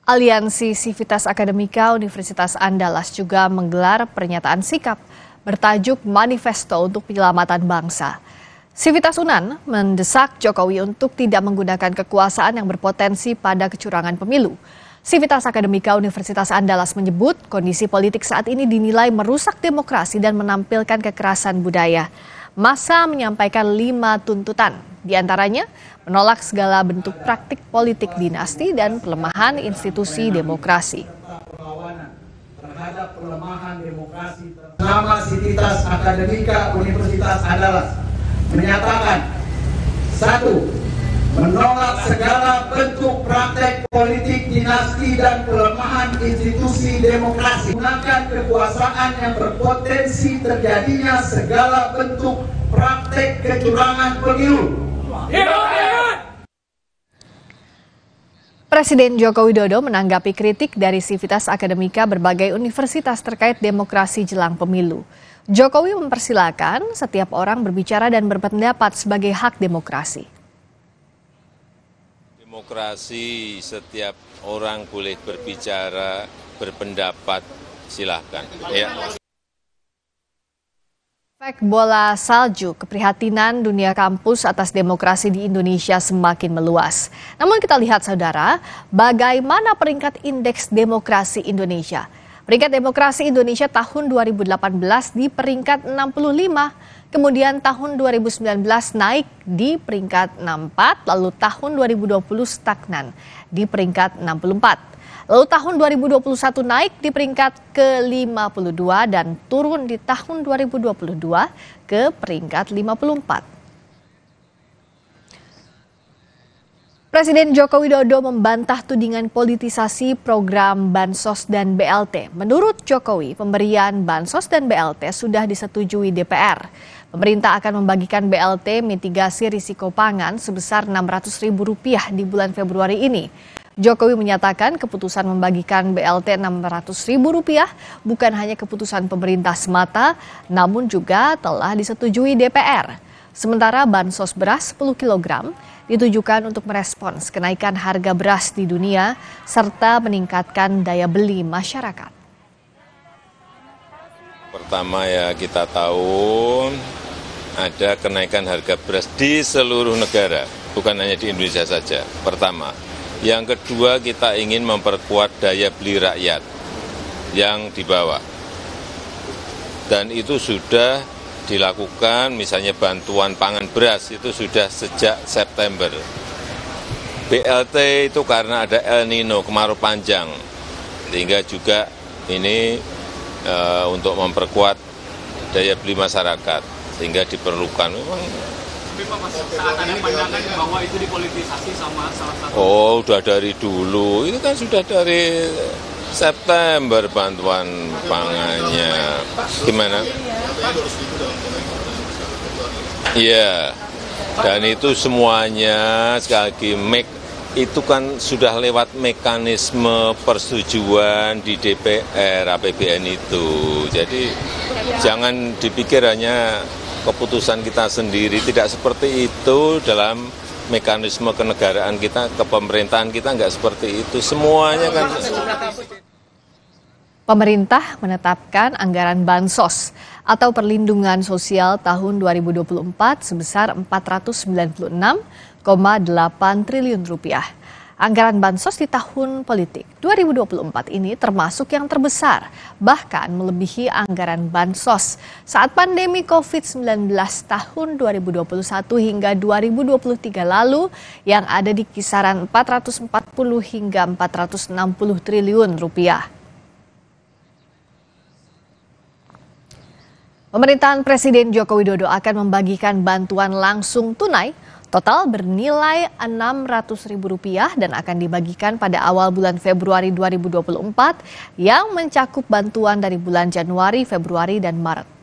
Aliansi Civitas Akademika Universitas Andalas juga menggelar pernyataan sikap bertajuk Manifesto untuk Penyelamatan Bangsa. Civitas Unan mendesak Jokowi untuk tidak menggunakan kekuasaan yang berpotensi pada kecurangan pemilu. Civitas Akademika Universitas Andalas menyebut kondisi politik saat ini dinilai merusak demokrasi dan menampilkan kekerasan budaya. Massa menyampaikan 5 tuntutan, diantaranya menolak segala bentuk praktik politik dinasti dan pelemahan institusi demokrasi. Terhadap pelemahan demokrasi, nama Civitas Akademika Universitas Andalas menyatakan 1. Menolak segala bentuk praktek politik dinasti dan pelemahan institusi demokrasi. Gunakan kekuasaan yang berpotensi terjadinya segala bentuk praktek kecurangan pemilu. Presiden Joko Widodo menanggapi kritik dari Civitas Akademika berbagai universitas terkait demokrasi jelang pemilu. Jokowi mempersilahkan setiap orang berbicara dan berpendapat sebagai hak demokrasi. Demokrasi, setiap orang boleh berbicara, berpendapat, silahkan. Ya. Efek bola salju, keprihatinan dunia kampus atas demokrasi di Indonesia semakin meluas. Namun kita lihat saudara, bagaimana peringkat indeks demokrasi Indonesia. Peringkat demokrasi Indonesia tahun 2018 di peringkat 65, kemudian tahun 2019 naik di peringkat 64, lalu tahun 2020 stagnan di peringkat 64. Lalu tahun 2021 naik di peringkat ke-52 dan turun di tahun 2022 ke peringkat 54. Presiden Joko Widodo membantah tudingan politisasi program Bansos dan BLT. Menurut Jokowi, pemberian Bansos dan BLT sudah disetujui DPR. Pemerintah akan membagikan BLT mitigasi risiko pangan sebesar Rp600.000 di bulan Februari ini. Jokowi menyatakan keputusan membagikan BLT Rp600.000 bukan hanya keputusan pemerintah semata, namun juga telah disetujui DPR. Sementara bansos beras 10 kg ditujukan untuk merespons kenaikan harga beras di dunia serta meningkatkan daya beli masyarakat. Pertama ya kita tahu ada kenaikan harga beras di seluruh negara, bukan hanya di Indonesia saja. Pertama. Yang kedua, kita ingin memperkuat daya beli rakyat yang di bawah. Dan itu sudah dilakukan, misalnya bantuan pangan beras itu sudah sejak September. BLT itu karena ada El Nino, kemarau panjang. Sehingga juga ini untuk memperkuat daya beli masyarakat. Sehingga diperlukan memang. Saat ada pandangan bahwa itu dipolitisasi sama salah satu. Oh, udah dari dulu. Itu kan sudah dari September bantuan pangannya. Gimana? Iya. Dan itu semuanya sekali lagi itu kan sudah lewat mekanisme persetujuan di DPR APBN itu. Jadi jangan dipikir hanya keputusan kita sendiri, tidak seperti itu dalam mekanisme kenegaraan kita, kepemerintahan kita nggak seperti itu, semuanya kan. Pemerintah menetapkan anggaran Bansos atau Perlindungan Sosial tahun 2024 sebesar Rp496,8 triliun. Anggaran Bansos di tahun politik 2024 ini termasuk yang terbesar, bahkan melebihi anggaran Bansos saat pandemi COVID-19 tahun 2021 hingga 2023 lalu yang ada di kisaran 440 hingga 460 triliun rupiah. Pemerintahan Presiden Joko Widodo akan membagikan bantuan langsung tunai total bernilai Rp600.000 dan akan dibagikan pada awal bulan Februari 2024 yang mencakup bantuan dari bulan Januari, Februari, dan Maret.